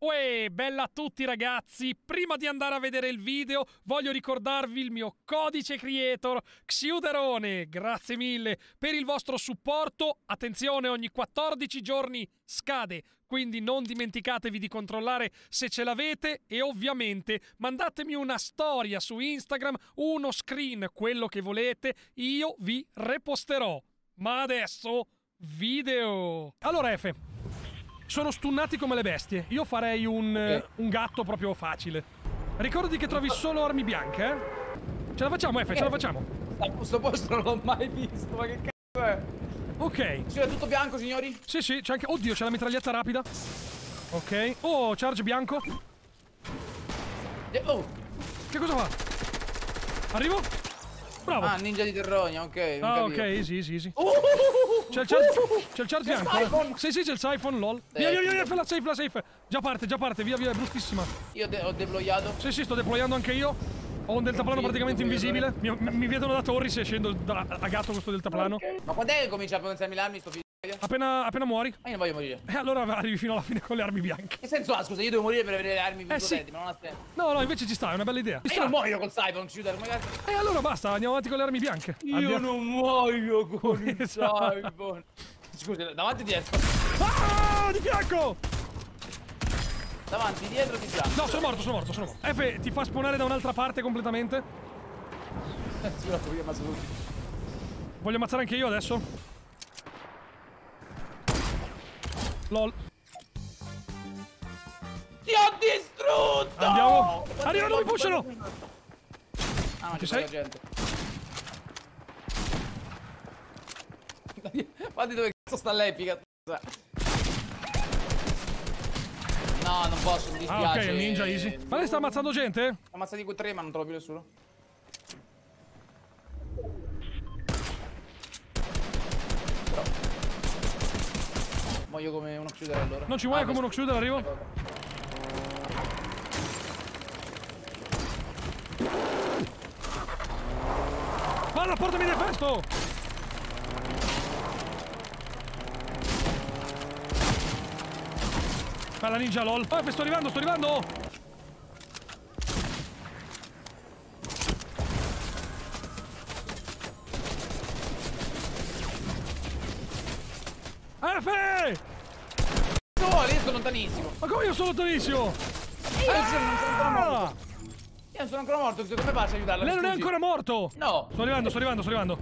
Uè, bella a tutti ragazzi, prima di andare a vedere il video voglio ricordarvi il mio codice creator Xiuderone, grazie mille per il vostro supporto, attenzione ogni 14 giorni scade, quindi non dimenticatevi di controllare se ce l'avete e ovviamente mandatemi una storia su Instagram, uno screen, quello che volete, io vi reposterò. Ma adesso, video! Allora Efe, sono stunnati come le bestie. Io farei un gatto proprio facile. Ricordati che trovi solo armi bianche, eh? Ce la facciamo, Efe, ce la facciamo. Questo posto non l'ho mai visto, ma che cazzo è? Ok. Sì, è tutto bianco, signori? Sì, sì, c'è anche... Oddio, c'è la mitraglietta rapida. Ok. Oh, charge bianco. Oh! Che cosa fa? Arrivo? Bravo. Ah, ninja di Terronia, ok. Ah, ok, easy, easy, easy. C'è il charge bianco. Sì, sì, c'è il siphon, lol. Via, la safe. Già parte, via, è bruttissima. Io ho deployato. Sì, sì, sto deployando anche io. Ho un deltaplano praticamente invisibile. Mi vedono da torri se scendo a gatto questo deltaplano. Ma quando è che comincia a potenziarmi l'armi sto figlio? Appena muori. Ma io non voglio morire. E allora arrivi fino alla fine con le armi bianche. Che senso ha? Scusa, io devo morire per avere le armi più potenti, sì. ma non ha senso. No, invece ci sta, è una bella idea. Io non muoio col Siphon, Shooter, magari. E allora basta, andiamo avanti con le armi bianche. Io non muoio con il Siphon. Scusa, davanti e dietro. Ah, di fianco! Davanti, dietro, di fianco. No, sono morto. Efe, ti fa spawnare da un'altra parte completamente. Sicuro, io ammazzo tutti. Voglio ammazzare anche io adesso. LOL. Ti ho distrutto! Andiamo. Arrivano, mi pushano. Ah, ma ci c'è sei? gente. Guardi dove cazzo sta l'epica. No, non posso, mi dispiace. Ah, ok, il ninja easy. Ma lei sta ammazzando gente? Ho ammazzati quei tre, ma non trovo più nessuno. Però muoio come uno chiudere allora. Non ci muoio come uno chiudere, arrivo. Guarda, portami del festo! Bella ninja, lol. Sto arrivando! Efe! No, lì sto lontanissimo. Ma come io sono lontanissimo? Io non sono ancora morto. Io non sono ancora morto, come faccio a aiutarla? Lei non è ancora morto! No! Sto arrivando.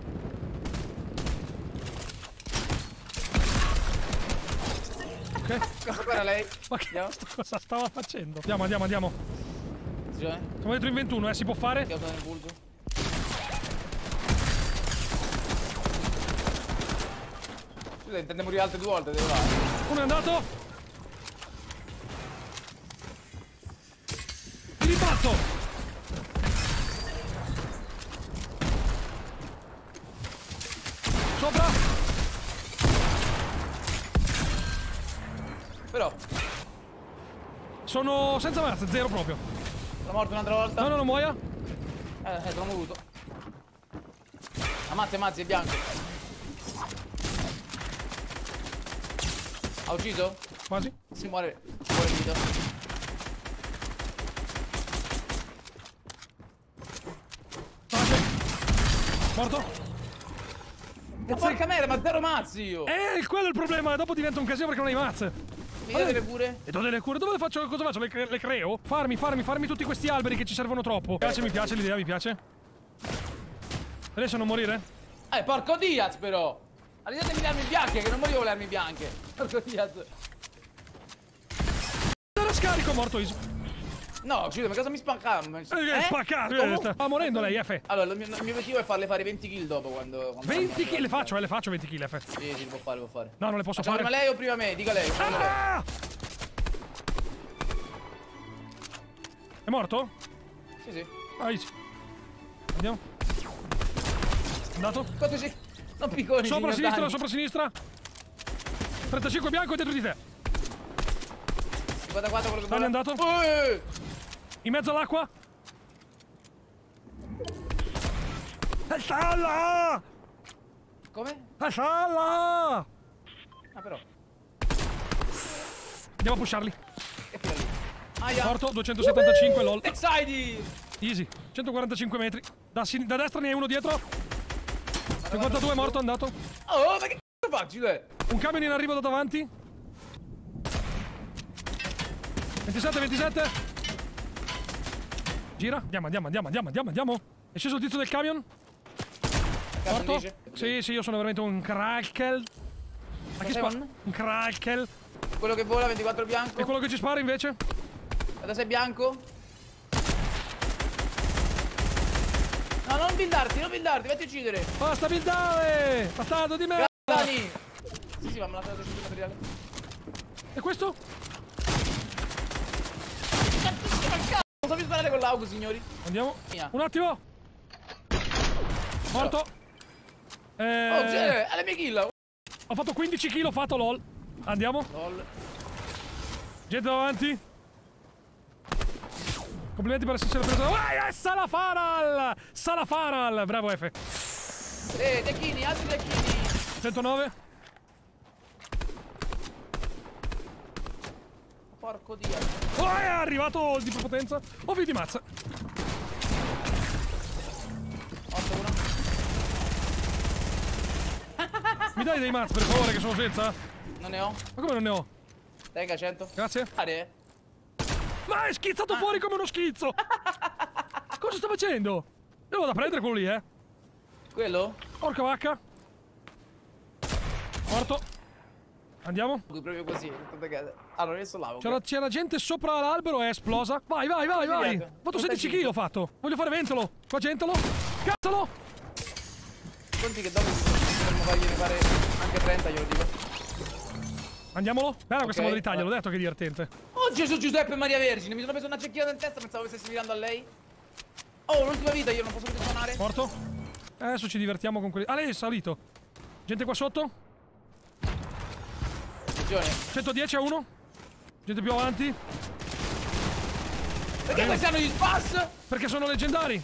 Ok. Cosa era lei? Ma che cosa stava facendo? Andiamo. Sì, Siamo dentro in 21, si può fare? Ti ho dato impulso. Scusa, intende morire altre 2 volte, devo fare. Uno è andato. Ti ribatto. Sopra. Però Sono senza mazza, zero proprio. sono morto un'altra volta. No, non muoia. Sono voluto. Ammazzi, è bianco. Ha ucciso? Quasi. Si muore vita. Morto. Ma porca merda, ma 0 mazzi io! Quello è il problema, dopo diventa un casino perché non hai mazze. Mi dai delle cure? E do delle cure, dove faccio? Cosa faccio? Le creo? Farmi tutti questi alberi che ci servono troppo. Mi piace l'idea, mi piace. Riesci a non morire? Porco Diaz però! Arrivatemi le armi bianche, che non morivo le armi bianche! Porco Diaz! Era scarico, morto easy. No, scusa, ma cosa mi spaccava? Spaccato! Sta morendo lei, F. Allora, il mio obiettivo è farle fare 20 kill dopo quando 20 kill, le faccio 20 kill, F. Sì, lo può fare. No, non le posso Facciamo fare. prima lei o prima me? Dica lei. Ah! È morto? Sì. Ah, easy. Andiamo. Andato? Cosa sì? Non picconi, Sopra sinistra. 35 bianco dietro di te. 54 quello che Dai, è andato. In mezzo all'acqua. Salla! Come? Salla! Ah, però. Andiamo a pusharli. Che Aia. Morto, 275, lol. Excited. Easy, 145 metri. Da destra ne hai uno dietro. 52 morto, andato. Oh, ma che c***o faccio? Un camion in arrivo da davanti. 27, 27. Gira. Andiamo. È sceso il tizio del camion. Morto? Sì, io sono veramente un cracker. Ma che spara? Un cracker. Quello che vola, 24 bianco. E quello che ci spara invece? Adesso sei bianco. No, non buildarti, vatti a uccidere. Basta buildare! Bastardo di me! Dani! Sì, ma me l'ha dato il materiale. E questo? Non so più sparare con l'augo, signori. Andiamo. Mia. Un attimo. Morto. Oh, è la mia kill. Ho fatto 15 kg, ho fatto lol. Andiamo. Lol. Gente davanti. Complimenti per esserci presa. Salafaral! Salafaral! Bravo F. Tecchini, altri tecchini. 109. Porco dio. Oh, è arrivato il di prepotenza. Oh, vedi mazza. 8-1. Mi dai dei mazzi per favore che sono senza? Non ne ho. Ma come non ne ho? Tenga, 100. Grazie. Fare? Ma è schizzato fuori come uno schizzo! Cosa sta facendo? Io lo vado a prendere quello lì, Quello? Porca vacca. Morto. Andiamo. Proprio così. Allora, adesso lavo. C'era gente sopra l'albero e è esplosa. Vai. Ho fatto 16 kg, ho fatto. Voglio fare ventolo. Qua gentolo. Cazzalo. Conti che dopo potremmo fargliene fare anche 30, glielo dico. Andiamolo. Bella questa modalità, gliel'ho detto che è divertente. Oh Gesù Giuseppe Maria Vergine, mi sono preso una cecchina in testa, pensavo che stessi mirando a lei. Oh, l'ultima vita, io non posso più suonare. Morto. Adesso ci divertiamo con quelli. Ah, lei è salito. Gente qua sotto. Attenzione. 110 a 1. Gente più avanti. Perché questi hanno gli spas? Perché sono leggendari.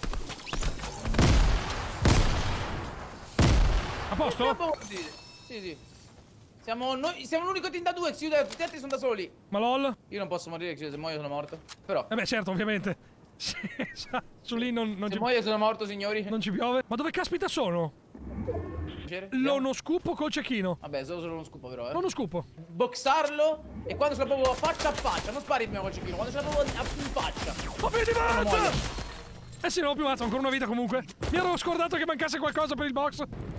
A posto? Sì. Siamo l'unico team da 2, tutti gli altri sono da soli. Ma lol. Io non posso morire, se muoio sono morto. Però. Eh beh, certo, ovviamente. Su lì non Se ci... muoio sono morto, signori. Non ci piove. Ma dove caspita sono? L'ono scupo col cecchino. Vabbè, solo uno scupo però, L'ono scupo. Boxarlo e quando ce l'ha proprio faccia a faccia. Non spari prima col cecchino, quando ce l'ha proprio in faccia. Ma vedi mazza! Eh sì, non ho più mazza, ho ancora una vita comunque. Mi ero scordato che mancasse qualcosa per il box.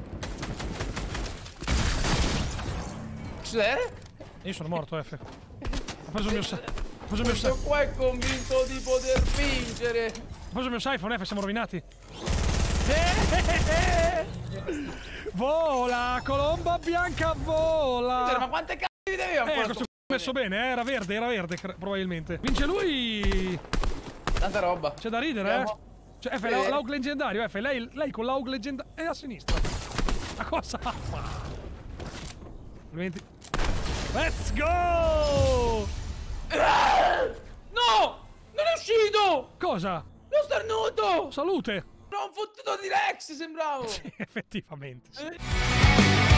Cos'è? Io sono morto, F. Ho preso il mio Questo qua è convinto di poter vincere. Ho preso il mio siphon, F, siamo rovinati. Vola, colomba bianca, vola. Ma quante cazzo vi aveva questo messo bene, era verde, probabilmente. Vince lui. Tanta roba. C'è da ridere, Cioè, F, l'AUG leggendario, F, lei con l'AUG leggendario è a sinistra. Ma cosa fa? Complimenti. Let's go! No! Non è uscito! Cosa? L'ho starnuto! Salute! Non fottuto di Rex, sembravo! Sì, effettivamente. Sì.